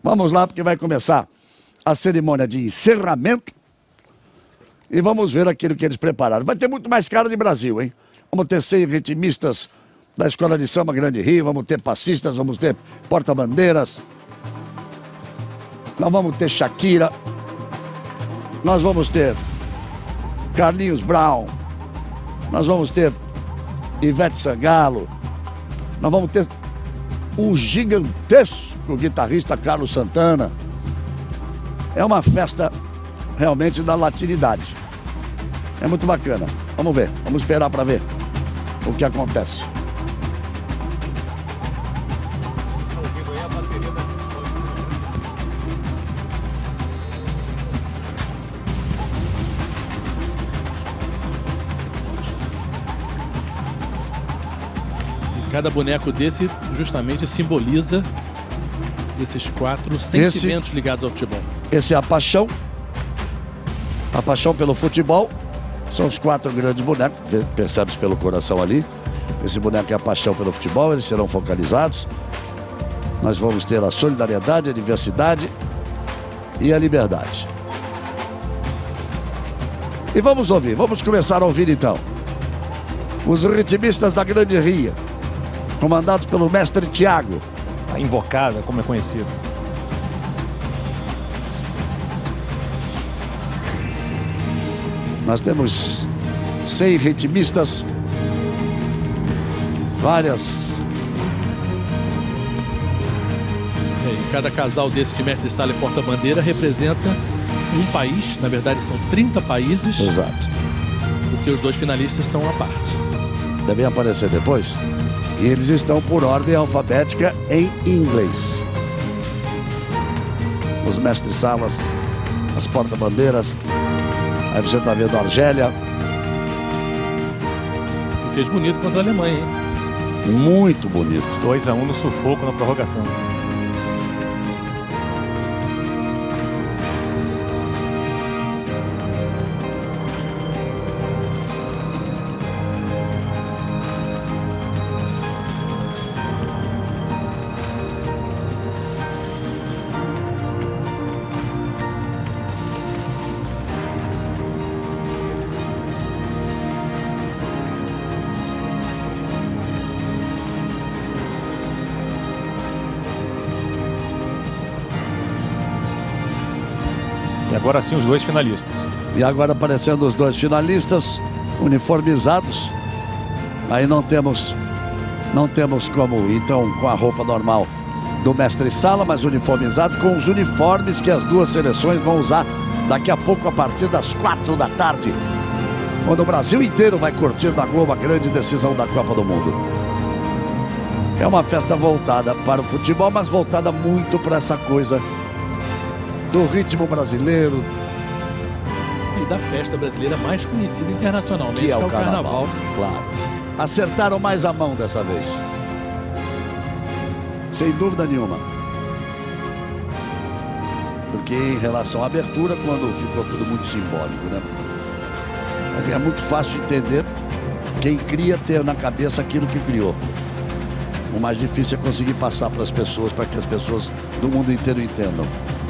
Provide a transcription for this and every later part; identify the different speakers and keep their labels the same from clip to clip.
Speaker 1: Vamos lá, porque vai começar a cerimônia de encerramento. E vamos ver aquilo que eles prepararam. Vai ter muito mais cara de Brasil, hein? Vamos ter 100 ritmistas da Escola de Samba Grande Rio, vamos ter passistas, vamos ter porta-bandeiras. Nós vamos ter Shakira. Nós vamos ter Carlinhos Brown. Nós vamos ter Ivete Sangalo. Nós vamos ter o gigantesco guitarrista Carlos Santana. É uma festa realmente da latinidade. É muito bacana. Vamos ver, vamos esperar para ver o que acontece.
Speaker 2: Cada boneco desse justamente simboliza esses 4 sentimentos ligados ao futebol.
Speaker 1: Esse é a paixão pelo futebol. São os 4 grandes bonecos, percebe-se pelo coração ali. Esse boneco é a paixão pelo futebol, eles serão focalizados. Nós vamos ter a solidariedade, a diversidade e a liberdade. E vamos ouvir, vamos começar a ouvir então. Os ritmistas da Grande Rio, comandados pelo mestre Tiago.
Speaker 3: A invocada, como é conhecido.
Speaker 1: Nós temos 100 ritmistas, várias.
Speaker 2: E cada casal desse de mestre sala e porta-bandeira representa um país, na verdade são 30 países.
Speaker 1: Exato.
Speaker 2: Porque os 2 finalistas são à parte.
Speaker 1: Devem aparecer depois. E eles estão por ordem alfabética em inglês. Os mestres salas, as porta-bandeiras. Aí você está vendo a Argélia.
Speaker 2: E fez bonito contra a Alemanha, hein?
Speaker 1: Muito bonito.
Speaker 3: 2-1 no sufoco na prorrogação. E agora sim os 2 finalistas.
Speaker 1: E agora aparecendo os 2 finalistas, uniformizados. Aí não temos como, então, com a roupa normal do mestre sala, mas uniformizado com os uniformes que as 2 seleções vão usar daqui a pouco, a partir das 4 da tarde. Quando o Brasil inteiro vai curtir na Globo a grande decisão da Copa do Mundo. É uma festa voltada para o futebol, mas voltada muito para essa coisa do ritmo brasileiro.
Speaker 2: E da festa brasileira mais conhecida internacionalmente,
Speaker 1: que é o carnaval. Claro. Acertaram mais a mão dessa vez. Sem dúvida nenhuma. Porque em relação à abertura, quando ficou tudo muito simbólico, né? É muito fácil entender quem cria ter na cabeça aquilo que criou. O mais difícil é conseguir passar para as pessoas, para que as pessoas do mundo inteiro entendam.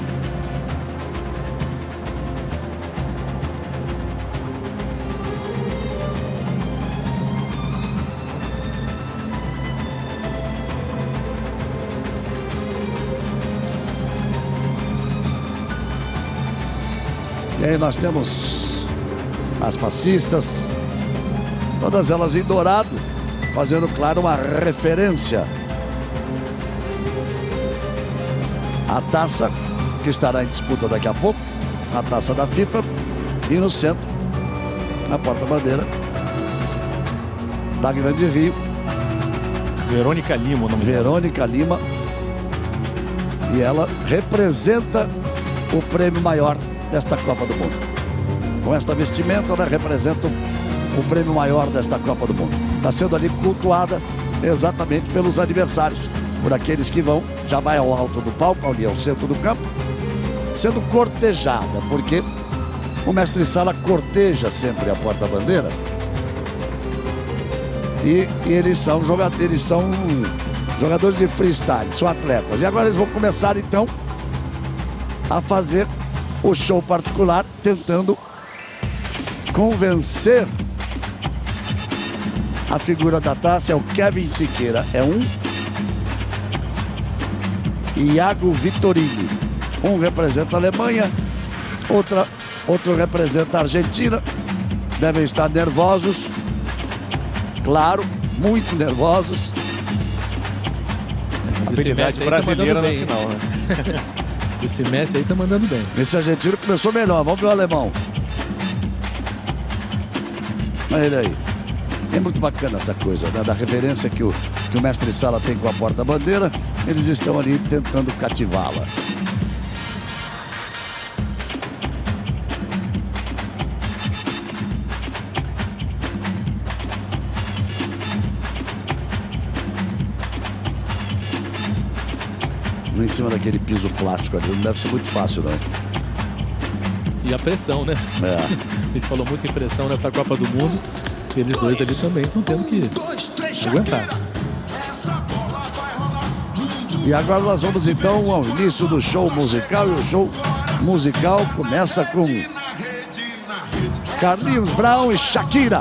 Speaker 1: E aí nós temos as passistas, todas elas em dourado, fazendo, claro, uma referência à taça que estará em disputa daqui a pouco, a taça da FIFA, e no centro, na porta-bandeira da Grande Rio.
Speaker 3: Verônica Lima, o nome dela.
Speaker 1: Verônica Lima. E ela representa o prêmio maior desta Copa do Mundo. Com esta vestimenta, ela representa o prêmio maior desta Copa do Mundo. Está sendo ali cultuada exatamente pelos adversários, por aqueles que vão, já vai ao alto do palco, ali ao centro do campo, sendo cortejada, porque o mestre sala corteja sempre a porta-bandeira. E eles são jogadores de freestyle, são atletas. E agora eles vão começar então a fazer o show particular, tentando convencer a figura da taça. É o Kevin Siqueira, é um. Iago Vittorini, um representa a Alemanha, outro representa a Argentina. Devem estar nervosos, claro, muito nervosos.
Speaker 3: Habilidade brasileira na final, né?
Speaker 2: Esse Messi aí tá mandando bem.
Speaker 1: Esse argentino começou melhor, vamos ver o alemão. Olha ele aí. É muito bacana essa coisa, né? Da referência que o mestre Sala tem com a porta-bandeira. Eles estão ali tentando cativá-la. Em cima daquele piso plástico ali, não deve ser muito fácil, não.
Speaker 2: E a pressão, né?
Speaker 1: É.
Speaker 2: A gente falou muito em pressão nessa Copa do Mundo. Eles dois ali também estão tendo que aguentar.
Speaker 1: E agora nós vamos então ao início do show musical. E o show musical começa com Carlinhos Brown e Shakira.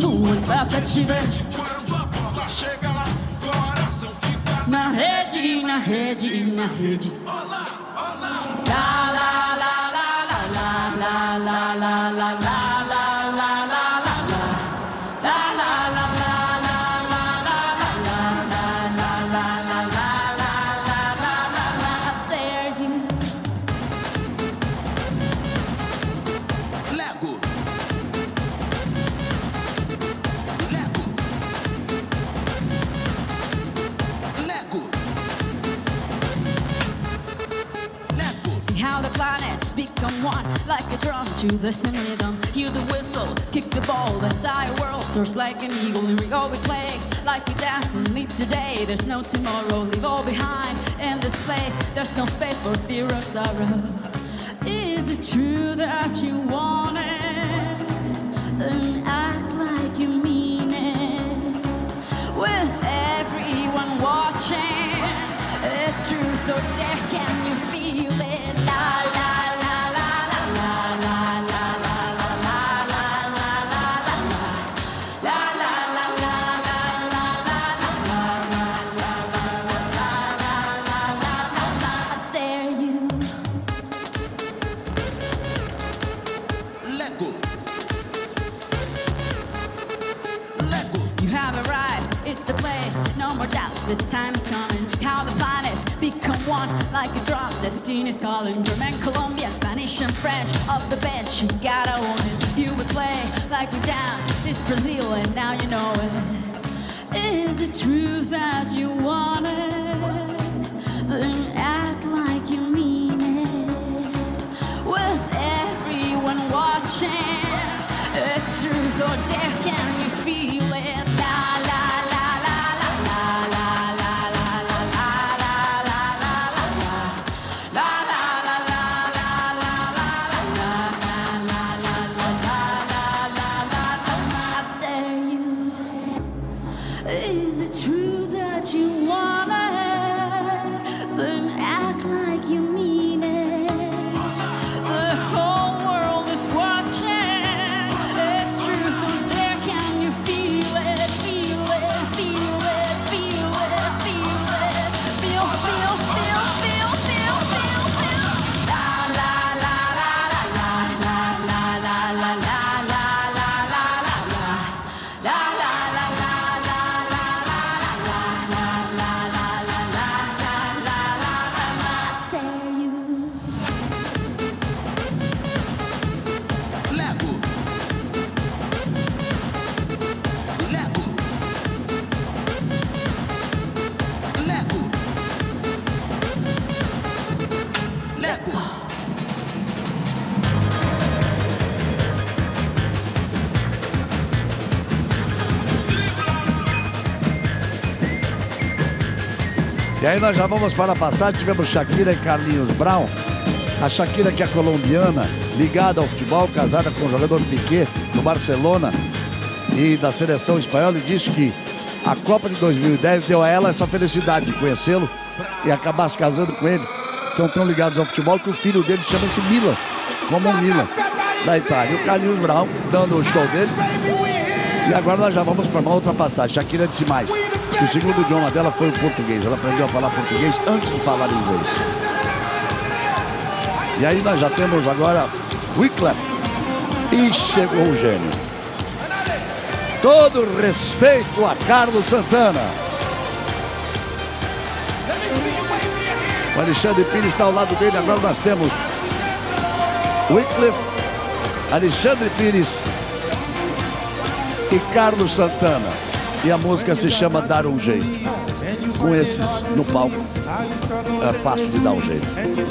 Speaker 4: Na rede, na rede, na rede. La la la la la la la la la la. Become one, like a drum to the same rhythm. Hear the whistle, kick the ball, the entire world soars like an eagle. And we all be playing like we dance and live today. There's no tomorrow, leave all behind in this place. There's no space for fear or sorrow. Is it true that you want it? Then act like you mean it. With everyone watching, it's truth or dare, can you feel it? La la. The time's coming, how the planets become one, like a drum, destiny's calling. German, Colombian, Spanish and French, off the bench, you gotta own it. You would play like we dance, it's Brazil and now you know it. Is it true that you want it? Then act like you mean it. With everyone watching, it's truth or dare, can you feel it? La la. Is it true that you want it? Then act like you mean it. The whole world is watching. It's truth or dare. Can you feel it? Feel it, feel it, feel it, feel it. Feel, feel, feel, feel, feel, feel, feel. La la la la la la la la la la la la la la la la la.
Speaker 1: E aí nós já vamos para a passagem, tivemos Shakira e Carlinhos Brown. A Shakira, que é colombiana, ligada ao futebol, casada com o jogador Piqué do Barcelona e da seleção espanhola, e disse que a Copa de 2010 deu a ela essa felicidade de conhecê-lo e acabar se casando com ele. estão tão ligados ao futebol que o filho dele chama-se Milan, como o Milan, da Itália. O Carlinhos Brown dando o show dele. E agora nós já vamos para uma outra passagem. Shakira disse mais, que o segundo idioma dela foi o português. Ela aprendeu a falar português antes de falar inglês. E aí nós já temos agora Wyclef. E chegou o gênio. Todo respeito a Carlos Santana. O Alexandre Pires está ao lado dele. Agora nós temos Wyclef, Alexandre Pires e Carlos Santana. E a música se chama Dar um Jeito. Com esses no palco, é fácil de dar um jeito.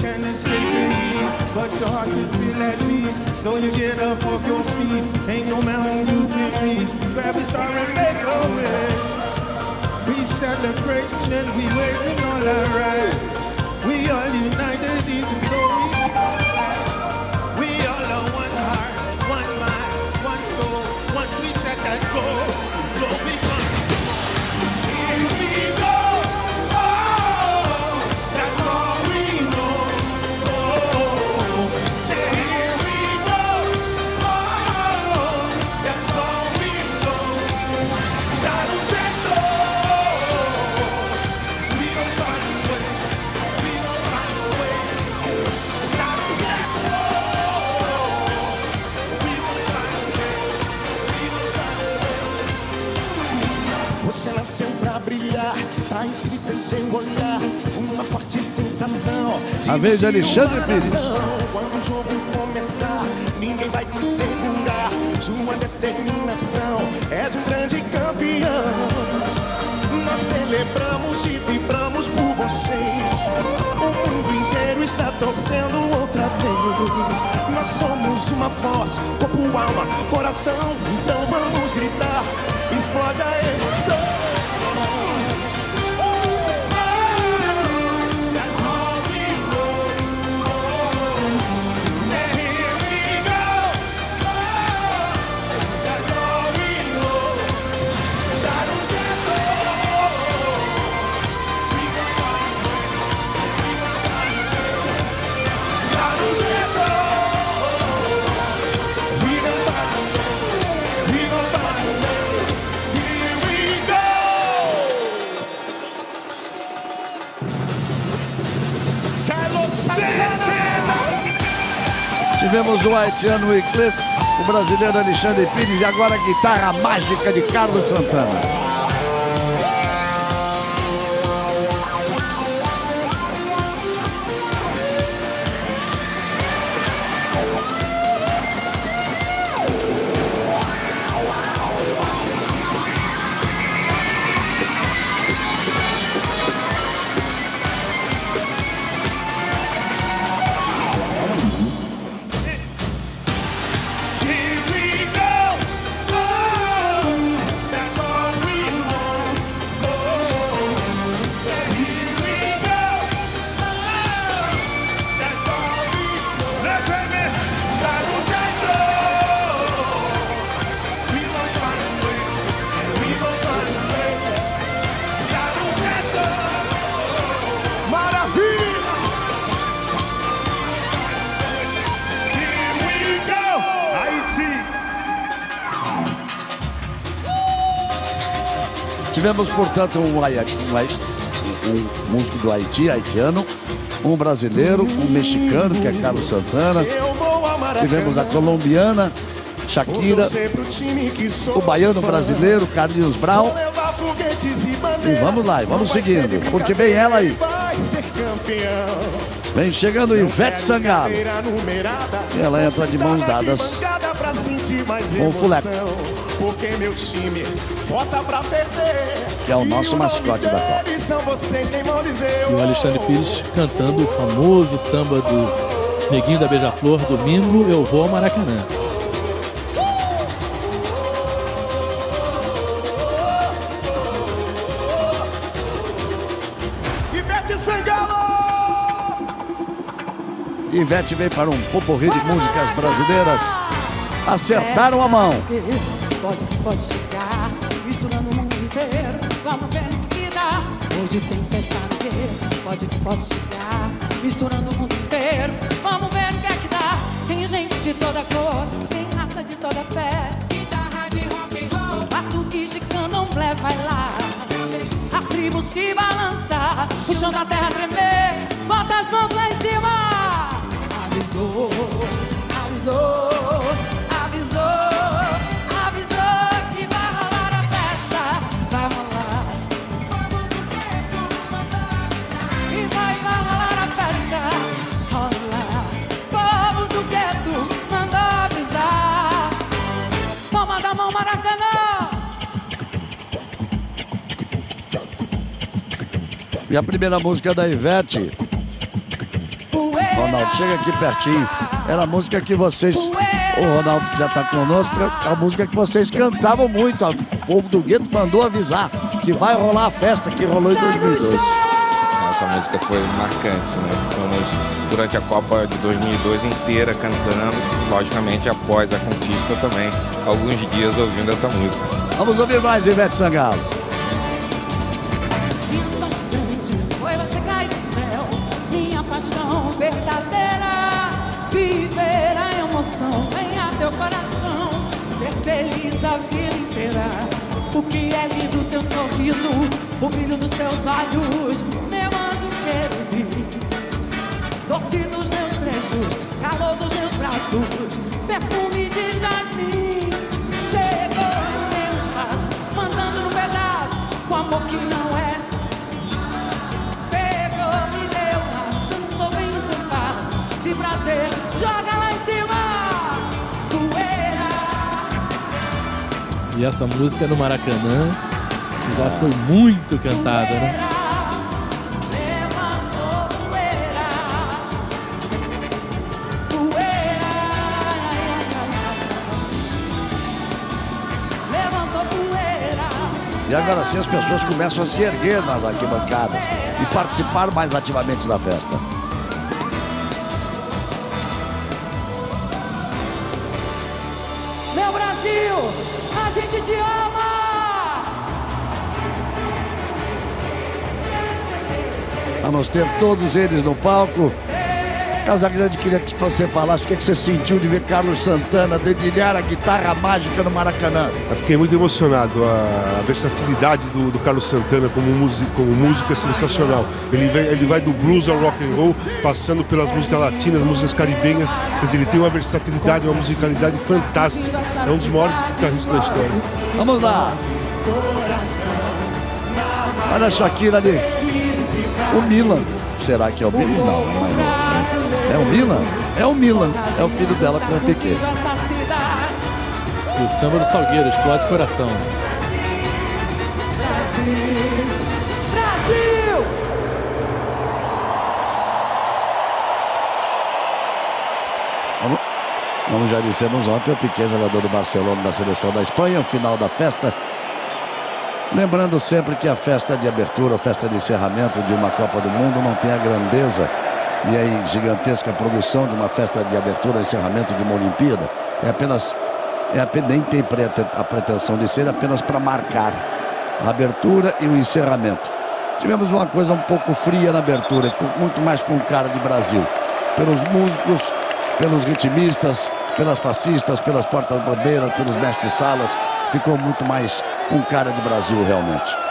Speaker 5: Você nasceu pra brilhar, tá escrito em seu olhar, uma forte sensação.
Speaker 1: A vez de Alexandre Pires.
Speaker 5: Quando o jogo começar, ninguém vai te segurar. Sua determinação é de um grande campeão. Nós celebramos e vibramos por vocês. O mundo inteiro está torcendo outra vez. Nós somos uma voz, corpo, alma, coração. Então vamos gritar, explode a emoção.
Speaker 1: Tivemos o haitiano Wyclef, o brasileiro Alexandre Pires e agora a guitarra mágica de Carlos Santana. Tivemos, portanto, um músico do Haiti, haitiano, um brasileiro, um mexicano, que é Carlos Santana. Tivemos a colombiana, Shakira, o baiano brasileiro, Carlinhos Brown. E vamos lá, vamos seguindo, porque vem ela aí. Vem chegando Ivete Sangalo. E ela entra de mãos dadas com o Fuleco,
Speaker 5: porque meu time bota pra perder,
Speaker 1: que é o nosso mascote da Copa.
Speaker 2: E o Alexandre Pires cantando o famoso samba do Neguinho da Beija-Flor, Domingo Eu Vou ao Maracanã.
Speaker 5: Ivete Sangalo!
Speaker 1: Ivete vem para um poporri de músicas brasileiras. Acertaram a mão.
Speaker 4: Pode chegar, misturando o mundo inteiro. Vamos ver no que dá. Hoje tem festa no quê? Pode chegar, misturando o mundo inteiro. Vamos ver o que é que dá. Tem gente de toda cor, tem raça de toda fé. Guitarra de rock and roll, batuque de candomblé, vai lá. A tribo se balança, o chão da terra tremer. Bota as mãos lá em cima. Avisou, avisou, avisou, avisou que vai rolar a festa. Vai rolar. E vai rolar a festa. Rola. Povo do gueto mandou avisar. Palma da mão, Maracanã.
Speaker 1: E a primeira música da Ivete, Ronaldo, chega aqui pertinho. Era a música que vocês, o Ronaldo que já está conosco, é a música que vocês cantavam muito. O povo do gueto mandou avisar que vai rolar a festa que rolou em 2002.
Speaker 3: Essa música foi marcante, né? Ficamos durante a Copa de 2002 inteira cantando, logicamente após a conquista também, alguns dias ouvindo essa música.
Speaker 1: Vamos ouvir mais Ivete Sangalo.
Speaker 4: Minha paixão verdadeira, viver a emoção, ganhar teu coração, ser feliz a vida inteira. O que é lindo teu sorriso, o brilho dos teus olhos, meu anjo querido, doce dos meus beijos, calor dos meus braços, perfume de jasmim. Chegou no meu espaço, mandando no pedaço, com amor que não é. De prazer, joga lá em cima, poeira.
Speaker 2: E essa música no Maracanã já foi muito cantada, né?
Speaker 4: Levantou poeira, poeira, levantou poeira.
Speaker 1: E agora sim as pessoas começam a se erguer nas arquibancadas e participar mais ativamente da festa.
Speaker 4: Meu Brasil, a gente te ama!
Speaker 1: Vamos ter todos eles no palco. Casagrande, queria que você falasse o que você sentiu de ver Carlos Santana dedilhar a guitarra mágica no Maracanã.
Speaker 6: Eu fiquei muito emocionado. A versatilidade do Carlos Santana como música é sensacional. Ele vai do blues ao rock and roll, passando pelas músicas latinas, músicas caribenhas. Quer dizer, ele tem uma versatilidade, uma musicalidade fantástica. É um dos maiores guitarristas da história.
Speaker 1: Vamos lá. Olha a Shakira ali. O Milan. Será que é o Milan? Não, mas não. É o Milan? É o Milan. É o filho dela com o Piquet.
Speaker 2: E o samba do Salgueiro, explode o coração.
Speaker 4: Brasil!
Speaker 1: Como já dissemos ontem, o Piquet, jogador do Barcelona da seleção da Espanha, o final da festa. Lembrando sempre que a festa de abertura, a festa de encerramento de uma Copa do Mundo não tem a grandeza e a gigantesca produção de uma festa de abertura, encerramento de uma Olimpíada. Nem tem a pretensão de ser apenas para marcar a abertura e o encerramento. Tivemos uma coisa um pouco fria na abertura, ficou muito mais com cara de Brasil. Pelos músicos, pelos ritmistas, pelas passistas, pelas portas-bandeiras, pelos mestres-salas, ficou muito mais com cara de Brasil realmente.